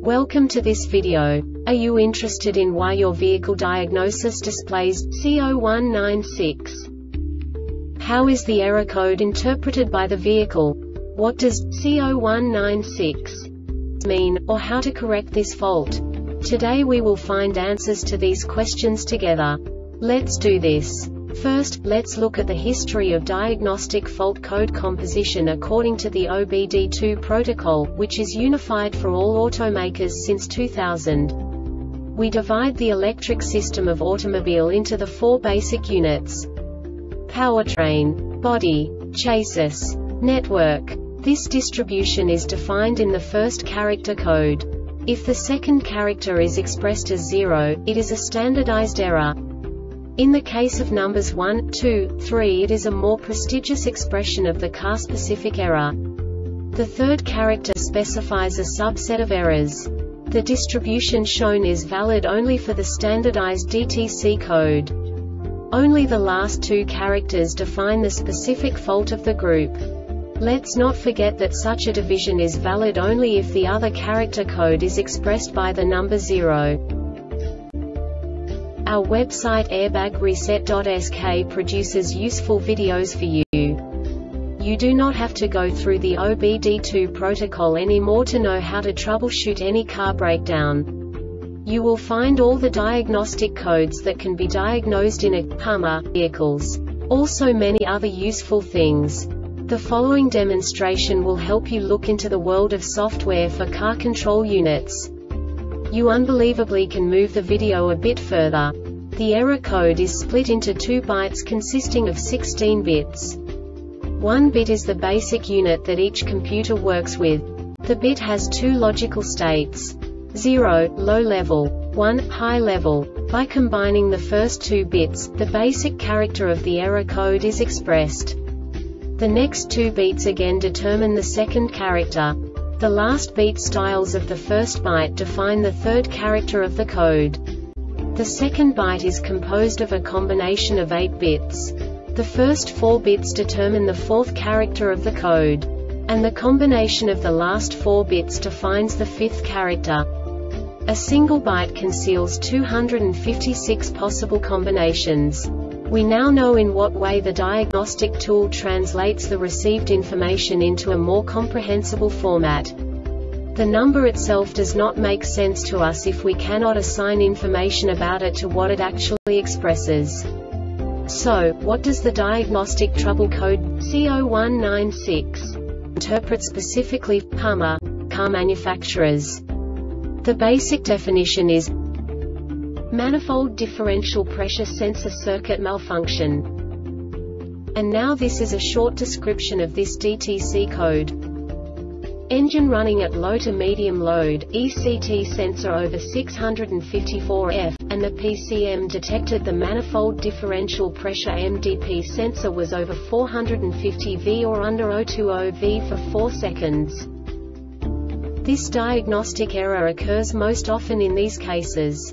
Welcome to this video. Are you interested in why your vehicle diagnosis displays C0196? How is the error code interpreted by the vehicle? What does C0196 mean, or how to correct this fault? Today we will find answers to these questions together. Let's do this. First, let's look at the history of diagnostic fault code composition according to the OBD2 protocol, which is unified for all automakers since 2000. We divide the electric system of automobile into the four basic units: powertrain, body, chassis, network. This distribution is defined in the first character code. If the second character is expressed as 0, it is a standardized error. In the case of numbers 1, 2, 3, it is a more prestigious expression of the car-specific error. The third character specifies a subset of errors. The distribution shown is valid only for the standardized DTC code. Only the last two characters define the specific fault of the group. Let's not forget that such a division is valid only if the other character code is expressed by the number 0. Our website airbagreset.sk produces useful videos for you. You do not have to go through the OBD2 protocol anymore to know how to troubleshoot any car breakdown. You will find all the diagnostic codes that can be diagnosed in a Hummer vehicles. Also many other useful things. The following demonstration will help you look into the world of software for car control units. You unbelievably can move the video a bit further. The error code is split into 2 bytes consisting of 16 bits. 1 bit is the basic unit that each computer works with. The bit has 2 logical states: 0, low level, 1, high level. By combining the first 2 bits, the basic character of the error code is expressed. The next 2 beats again determine the second character. The last beat styles of the first byte define the third character of the code. The second byte is composed of a combination of 8 bits. The first 4 bits determine the fourth character of the code. And the combination of the last 4 bits defines the fifth character. A single byte conceals 256 possible combinations. We now know in what way the diagnostic tool translates the received information into a more comprehensible format. The number itself does not make sense to us if we cannot assign information about it to what it actually expresses. So, what does the diagnostic trouble code C0196 interpret specifically for Hummer car manufacturers? The basic definition is manifold differential pressure sensor circuit malfunction. And now this is a short description of this DTC code. Engine running at low to medium load, ECT sensor over 654 F, and the PCM detected the manifold differential pressure MDP sensor was over 450 V or under 020 V for 4 seconds. This diagnostic error occurs most often in these cases: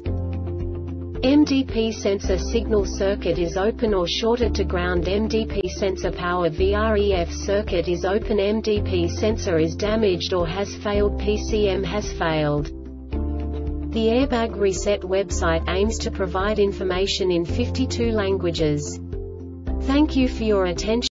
MDP sensor signal circuit is open or shorted to ground. MDP sensor power VREF circuit is open. MDP sensor is damaged or has failed. PCM has failed. The Airbag Reset website aims to provide information in 52 languages. Thank you for your attention.